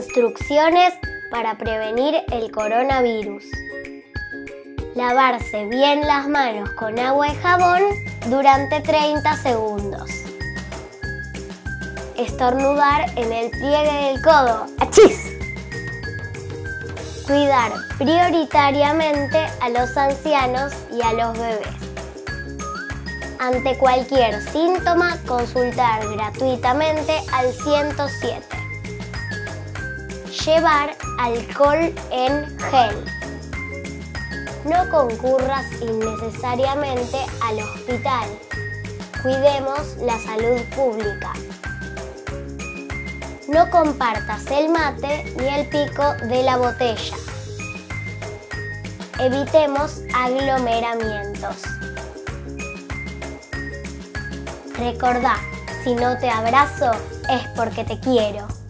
Instrucciones para prevenir el coronavirus. Lavarse bien las manos con agua y jabón durante 30 segundos. Estornudar en el pliegue del codo. ¡Achís! Cuidar prioritariamente a los ancianos y a los bebés. Ante cualquier síntoma, consultar gratuitamente al 107. Llevar alcohol en gel. No concurras innecesariamente al hospital. Cuidemos la salud pública. No compartas el mate ni el pico de la botella. Evitemos aglomeramientos. Recordá, si no te abrazo es porque te quiero.